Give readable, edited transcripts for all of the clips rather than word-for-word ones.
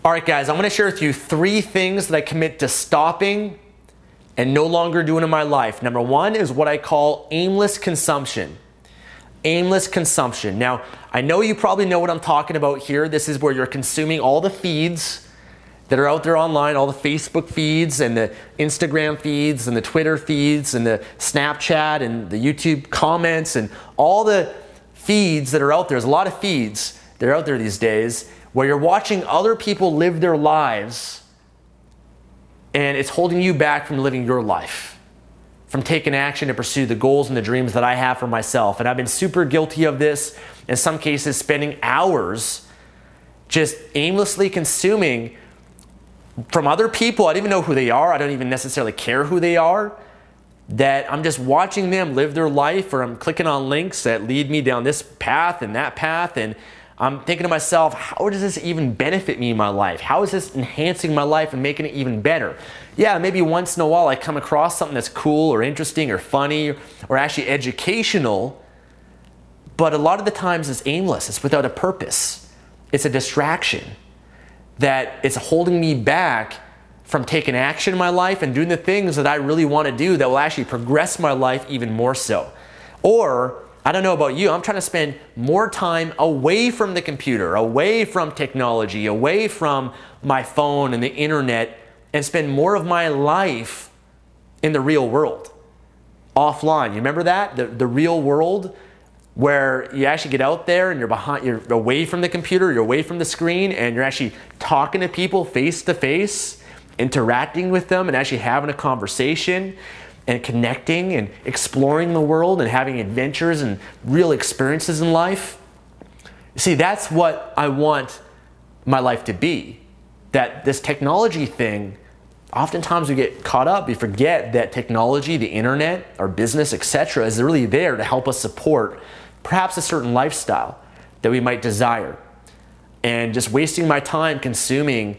All right, guys, I'm going to share with you 3 things that I commit to stopping and no longer doing in my life. Number 1 is what I call aimless consumption. Aimless consumption. Now, I know you probably know what I'm talking about here. This is where you're consuming all the feeds that are out there online, all the Facebook feeds and the Instagram feeds and the Twitter feeds and the Snapchat and the YouTube comments and all the feeds that are out there. There's a lot of feeds that are out there these days where you're watching other people live their lives and it's holding you back from living your life, from taking action to pursue the goals and the dreams that I have for myself. And I've been super guilty of this, in some cases spending hours just aimlessly consuming from other people. I don't even know who they are. I don't even necessarily care who they are. That I'm just watching them live their life, or I'm clicking on links that lead me down this path and that path, and I'm thinking to myself, how does this even benefit me in my life? How is this enhancing my life and making it even better? Yeah, maybe once in a while I come across something that's cool or interesting or funny or actually educational, but a lot of the times it's aimless. It's without a purpose. It's a distraction that it's holding me back from taking action in my life and doing the things that I really want to do that will actually progress my life even more so. Or, I don't know about you, I'm trying to spend more time away from the computer, away from technology, away from my phone and the internet, and spend more of my life in the real world, offline. You remember that? The real world, where you actually get out there and you're away from the computer, you're away from the screen, and you're actually talking to people face to face, interacting with them and actually having a conversation and connecting and exploring the world and having adventures and real experiences in life. See, that's what I want my life to be. That this technology thing, oftentimes we get caught up, we forget that technology, the internet, our business, etc., is really there to help us support perhaps a certain lifestyle that we might desire. And just wasting my time consuming,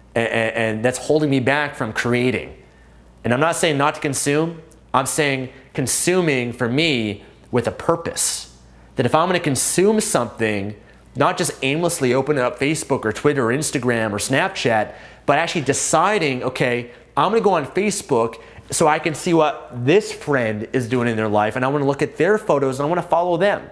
and that's holding me back from creating. And I'm not saying not to consume, I'm saying consuming for me with a purpose. That if I'm going to consume something, not just aimlessly opening up Facebook or Twitter or Instagram or Snapchat, but actually deciding, okay, I'm going to go on Facebook so I can see what this friend is doing in their life, and I want to look at their photos and I want to follow them.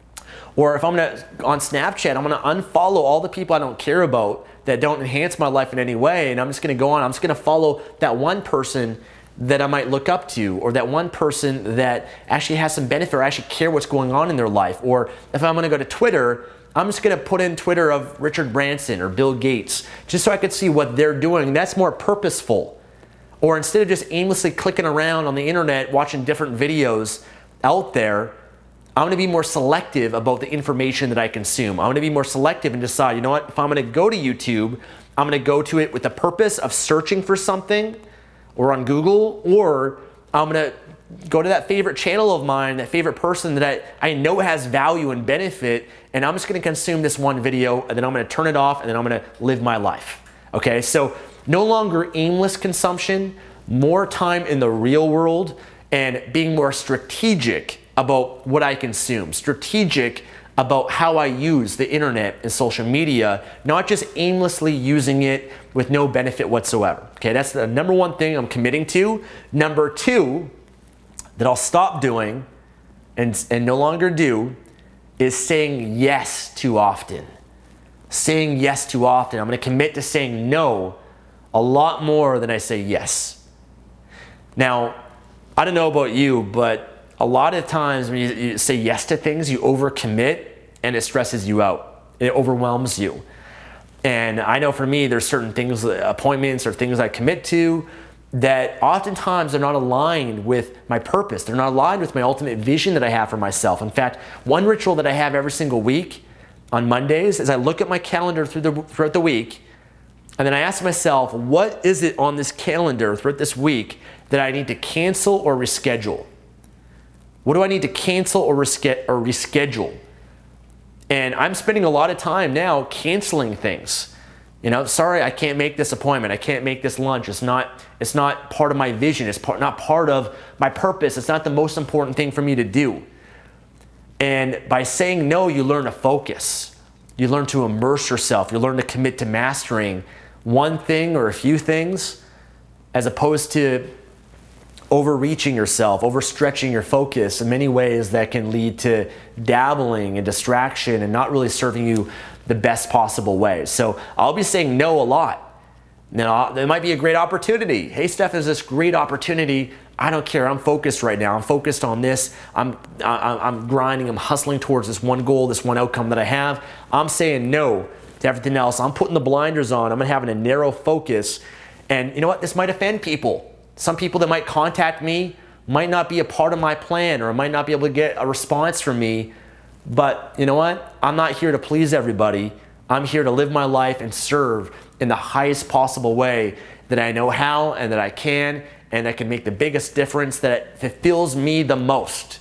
Or if I'm on Snapchat, I'm going to unfollow all the people I don't care about that don't enhance my life in any way, and I'm just going to go on, I'm just going to follow that one person that I might look up to, or that one person that actually has some benefit or actually care what's going on in their life. Or if I'm going to go to Twitter, I'm just going to put in Twitter of Richard Branson or Bill Gates, just so I could see what they're doing. That's more purposeful. Or instead of just aimlessly clicking around on the internet, watching different videos out there, I'm going to be more selective about the information that I consume. I'm going to be more selective and decide, you know what, if I'm going to go to YouTube, I'm going to go to it with the purpose of searching for something, or on Google, or I'm going to go to that favorite channel of mine, that favorite person that I know has value and benefit, and I'm just going to consume this one video, and then I'm going to turn it off, and then I'm going to live my life. Okay, so no longer aimless consumption, more time in the real world, and being more strategic about what I consume, strategic about how I use the internet and social media, not just aimlessly using it with no benefit whatsoever. Okay, that's the number 1 thing I'm committing to. Number 2 that I'll stop doing and no longer do is saying yes too often. Saying yes too often. I'm going to commit to saying no a lot more than I say yes. Now, I don't know about you, but a lot of times when you say yes to things, you overcommit and it stresses you out. It overwhelms you. And I know for me, there's certain things, appointments or things I commit to that oftentimes are not aligned with my purpose. They're not aligned with my ultimate vision that I have for myself. In fact, one ritual that I have every single week on Mondays is I look at my calendar throughout the week, and then I ask myself, what is it on this calendar throughout this week that I need to cancel or reschedule? What do I need to cancel or reschedule? And I'm spending a lot of time now canceling things. You know, sorry, I can't make this appointment. I can't make this lunch. It's not part of my vision. It's not part of my purpose. It's not the most important thing for me to do. And by saying no, you learn to focus. You learn to immerse yourself. You learn to commit to mastering one thing or a few things, as opposed to overreaching yourself, overstretching your focus in many ways that can lead to dabbling and distraction and not really serving you the best possible way. So I'll be saying no a lot. Now, there might be a great opportunity. Hey, Steph, there's this great opportunity. I don't care. I'm focused right now. I'm focused on this. I'm grinding. I'm hustling towards this one goal, this one outcome that I have. I'm saying no to everything else. I'm putting the blinders on. I'm having a narrow focus. And you know what? This might offend people. Some people that might contact me might not be a part of my plan, or might not be able to get a response from me. But you know what? I'm not here to please everybody. I'm here to live my life and serve in the highest possible way that I know how and that I can, and that can make the biggest difference, that fulfills me the most.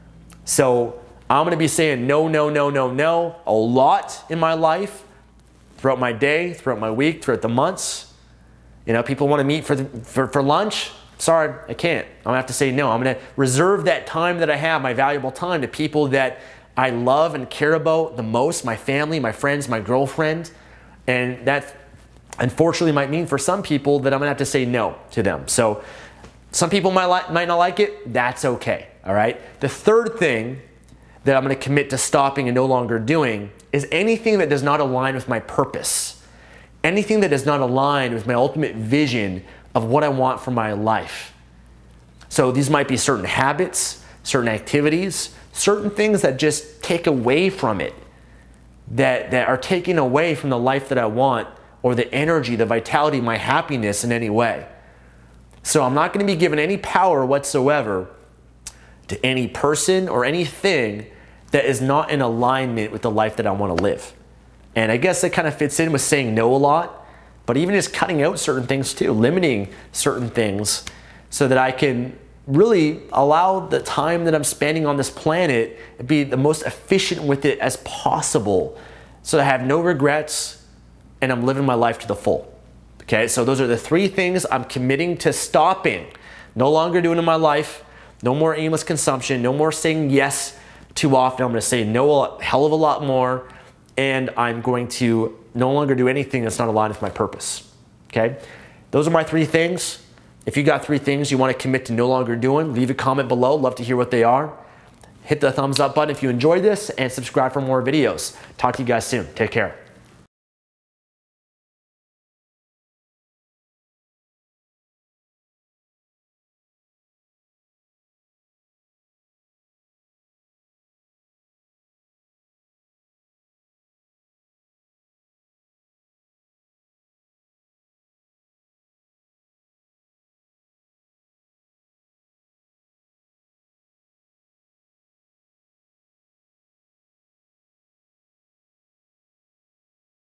So I'm gonna be saying no, no, no, no, no a lot in my life, throughout my day, throughout my week, throughout the months. You know, people wanna meet for lunch. Sorry, I can't. I'm gonna have to say no. I'm gonna reserve that time that I have, my valuable time, to people that I love and care about the most, my family, my friends, my girlfriend. And that unfortunately might mean for some people that I'm gonna have to say no to them. So some people might not like it. That's okay, all right? The third thing that I'm gonna commit to stopping and no longer doing is anything that does not align with my purpose. Anything that does not align with my ultimate vision of what I want for my life. So these might be certain habits, certain activities, certain things that just take away from it, that are taking away from the life that I want, or the energy, the vitality, my happiness in any way. So I'm not going to be given any power whatsoever to any person or anything that is not in alignment with the life that I want to live. And I guess that kind of fits in with saying no a lot, but even just cutting out certain things too, limiting certain things, so that I can really allow the time that I'm spending on this planet to be the most efficient with it as possible, so that I have no regrets and I'm living my life to the full. Okay, so those are the three things I'm committing to stopping, no longer doing in my life. No more aimless consumption, no more saying yes too often. I'm gonna say no a hell of a lot more, and I'm going to no longer do anything that's not aligned with my purpose. Okay, those are my three things. If you got three things you want to commit to no longer doing, leave a comment below. Love to hear what they are. Hit the thumbs up button if you enjoyed this, and subscribe for more videos. Talk to you guys soon. Take care.